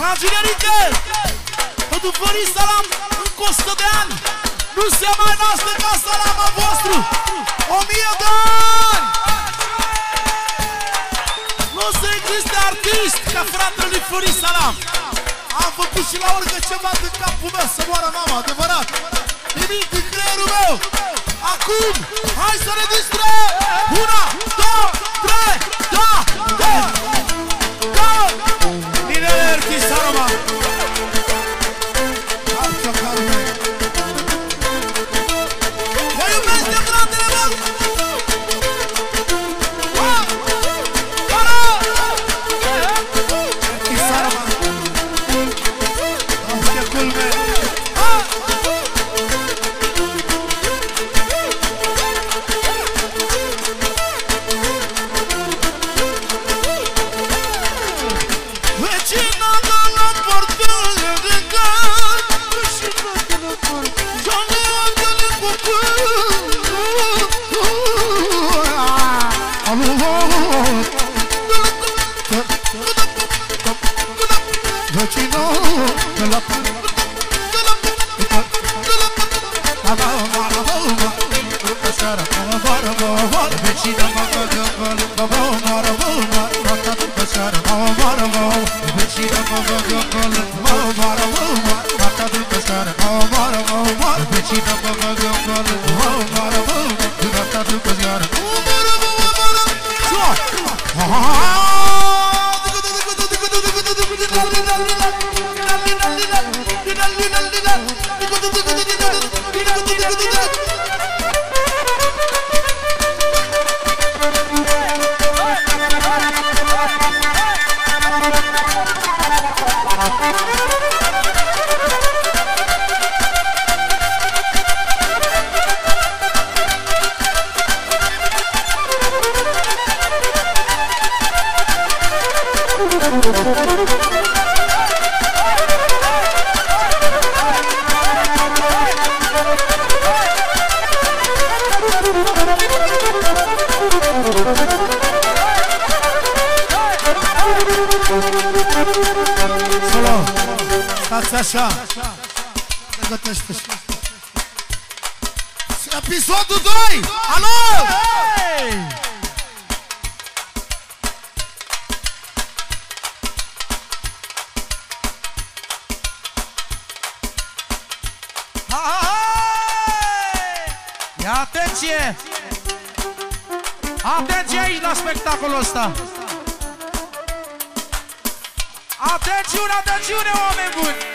La generică, pentru Florin Salam, încă 100 de ani. Nu se mai naște ca Salama vostru. 1000 de ani. Nu se existe artist ca fratele lui Florin Salam. Am făcut și la orică ceva din capul meu să moară mama, adevărat. Nimic din creierul meu. Acum, hai să ne distrăm. 1, 2, 3, da, da, da. Ninele artist Salama. Alța Carme. Vă iubesc de fratele meu. Artist Salama. Alța Culme. Așa, pregătește-și. Episodul 2! Alo! Hey! Ia atenție! Atenție aici la spectacolul ăsta! Atențiune, atențiune, oameni buni!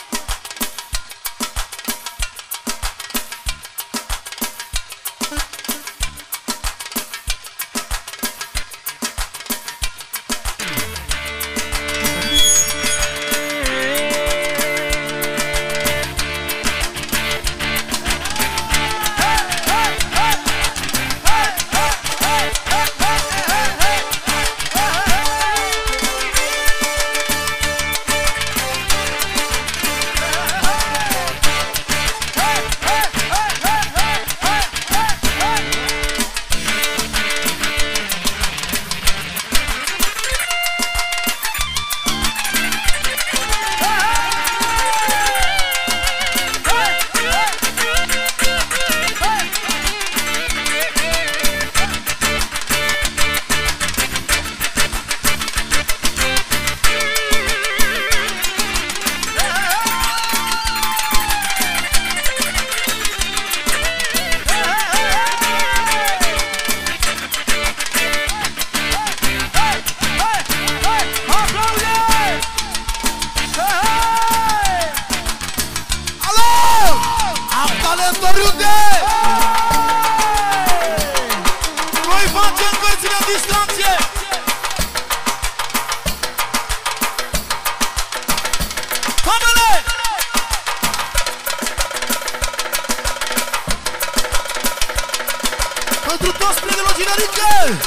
Pentru toți prietenii generică!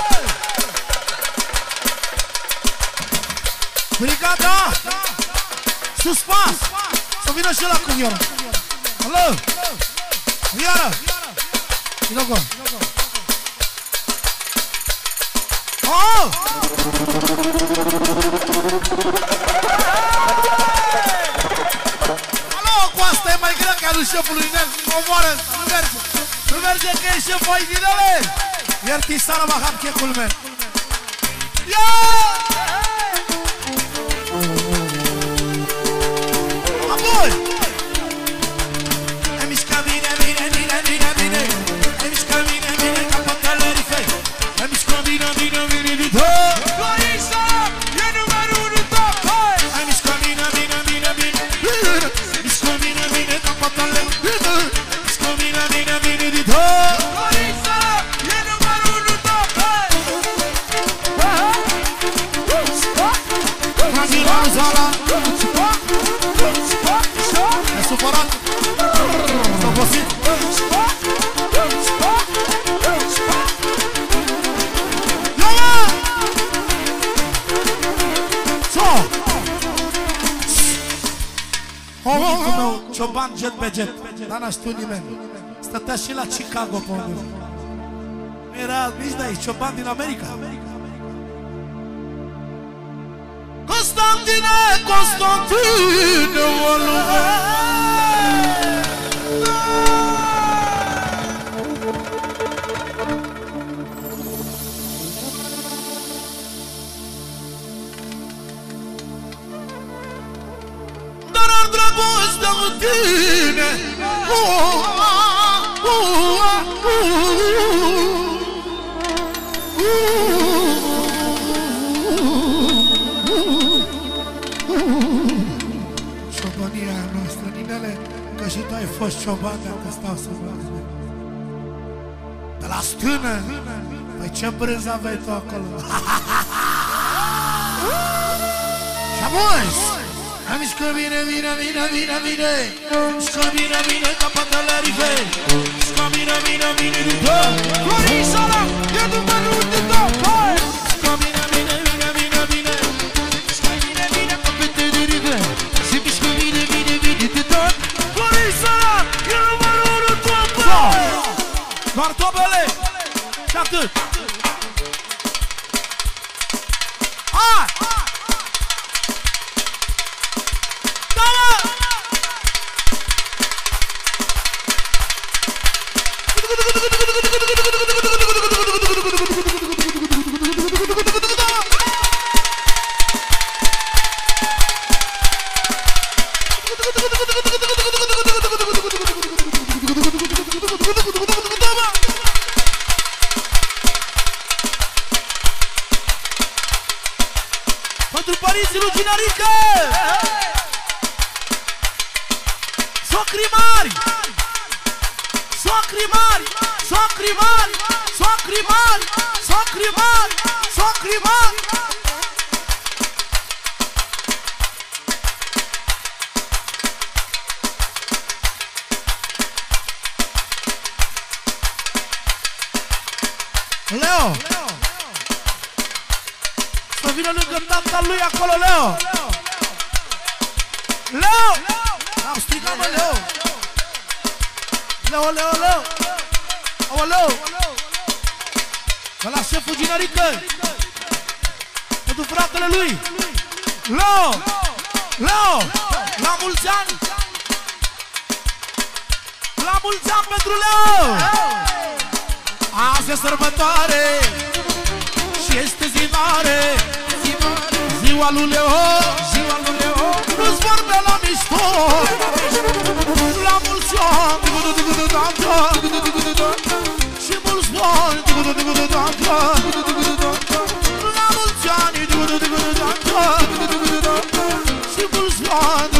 Brigada! Suspans! Să vină și ăla cu vioară! Alo! Vioară! Vino acolo! Oh! băiatul șefului Nel, omoară, nu merge. Nu merge că e șeful ai dinele. Ierti sana baham checul meu. Ia! Apoi! Ai mișcat bine, bine, bine, bine, bine. Ai mișcat bine, bine, ca păcălării fei. Ai mișcat bine, bine, bine, bine. Florisa e numărul 1 top, hai! Ai mișcat bine, bine, bine, bine. Ai mișcat bine, bine, ca păcălării fei. Ai mișcat bine, bine, bine, bine. Florisa e numărul 1 top, hai! Hazila Zala. E supărat. S-a obosit. Bunicul meu, cioban jet pe jet, dar n-a știut nimeni. Stătea și la Chicago pe undeva. Nu era nici de aici, cioban din America. Constantine, Constantine, o lume. Dragostea cu tine Ciobania noastră, Ninele, că și tu ai fost cioban, dacă stau să vă de la stână. Păi ce brânză aveai tu acolo? Și apoi am mișcă bine, bine, bine, bine, bine. Mișcă bine, bine, ca păcălării fei. Mișcă bine, bine, bine, bine. Florisa e numărul 1 top, hai! Mișcă bine, bine, bine, bine, bine. Mișcă bine, bine, ca păcălării fei. Se mișcă bine, bine, bine, de tot. Florisa e numărul 1 top, hai! Doar topele și atât. Hai! Pentru părinții lui Ginarică! Socrii mari! Socrii mari! Socrii mari! Socrii mari! Socrii mari! Socrii mari! Leo! Să vină lângă tata lui acolo, Leo! Leo! Am strigat, mă, Leo! Leo, Leo, Leo! Aoleu! De la șeful Ginarică! Pentru fratele lui! Leo! Leo! La mulți ani! La mulți ani pentru Leo! Azi e sărbătoare și este zi mare, ziua lui Leo, nu-ți vorbe la mișto. La mulți ani și mulți bani, la mulți ani și mulți bani.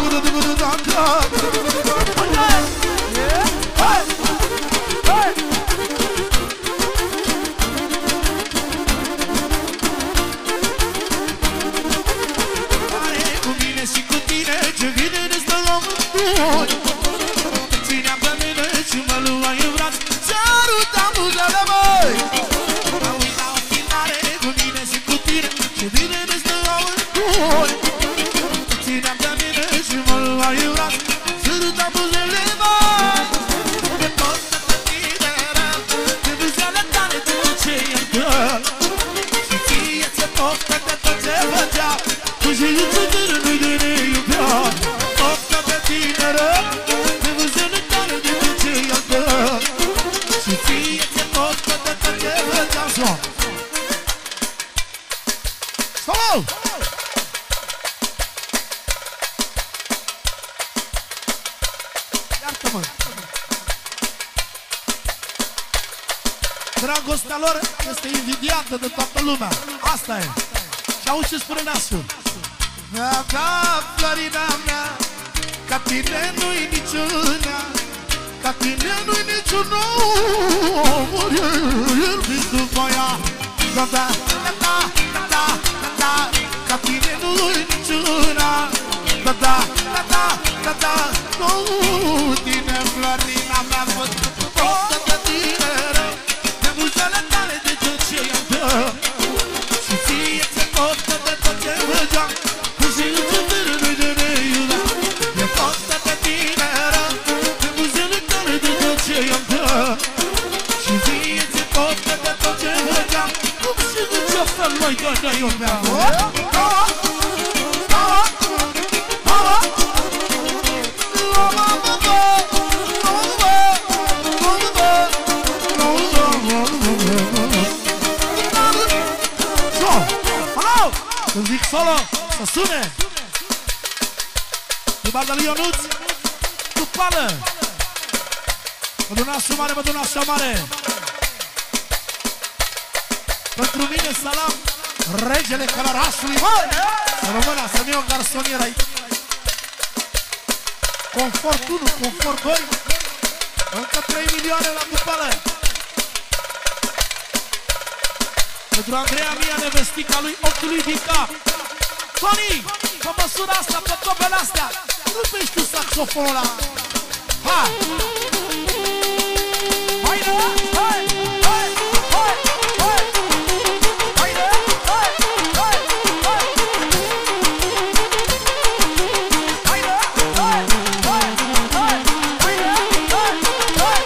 Țineam pe mine și mă luai în braț, sărutam buzele, măi. Mă uit la ochii mare, cu mine și cu tine, ce bine ne stăau în doi. Țineam pe mine și mă luai în braț, sărutam buzele, măi. De tot pe tine rău, de buzele tale de ce e rău. Și ție ți-e poftă de tot ce făcea, cu jiliță de nu-i de ne iubea. Poftă pe tine rău, de buzele tale Iartă-mă. Dragostea lor este invidiată de toată lumea. Asta e. Și auzi ce spune nasul. Mea, Florina mea, ca tine nu-i niciuna, ca tine nu-i niciun om, iubiți după ea. Da, da, da, da, da, da, ca tine nu-i niciuna. Da, da, da, da, da, da, nu tine, Florina mea, văd tot de tine rău, de buzele tale de tot ce i-am dă. Și ție ți-e costă de tot ce văgeam, și nu te de iuda. E costă de tine rău, de buzele tale de tot ce i-am dă. Și ție ți-e costă de tot ce văgeam, și de ce fel mai că ne iubeam. Când zic solo, să sune. Din banda lui Ionuț, cu pală. Mădunașul mare, mădunașul mare. Pentru mine, salam, regele Călărașului, mă! Să rămână, să-mi iau garsonier aici. Confort 1, confort 2. Încă 3 milioane la cupală. Pentru Andreea Mia, nevestica lui Ochiului din cap. Tony, pe măsura asta, pe topele astea, rupești tu saxofonul ăla. Hai! Hai, da! Hai! Hai! Hai! Hai! Hai, da! Hai! Hai! Hai! Hai, da! Hai! Hai! Hai! Hai, da! Hai! Hai!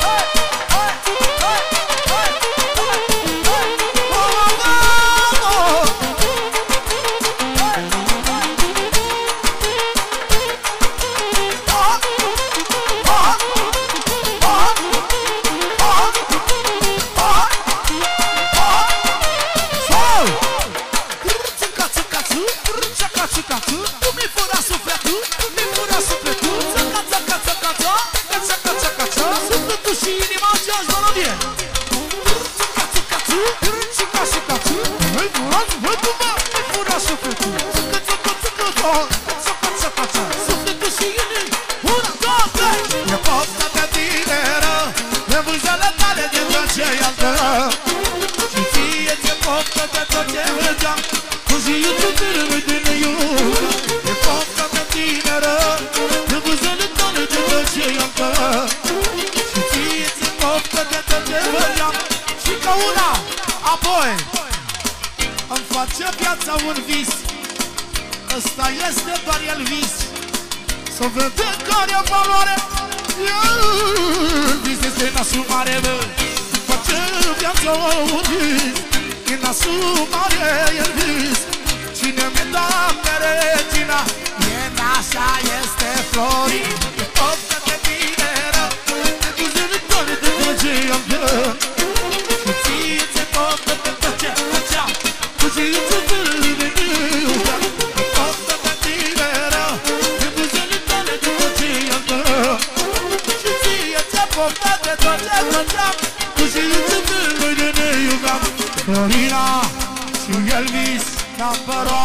Să vedem care-o valoare. Vis este nasul mare, bă. Face viața un vis. E nasul mare, el vis. Cine mi-e doamne regina, e nașa, este Florin. E poftă de tine rău, de buzele tale de tot ce i-am dă. Și ție ți-e poftă de tot ce făceam, cu ce îți vârâ de iubea. E poftă de tine rău, de buzele tale de tot ce i-am dă. Și ție ți-e poftă de tot ce făceam, cu ce îți vârâ de iubea. Florina și Elvis, number one.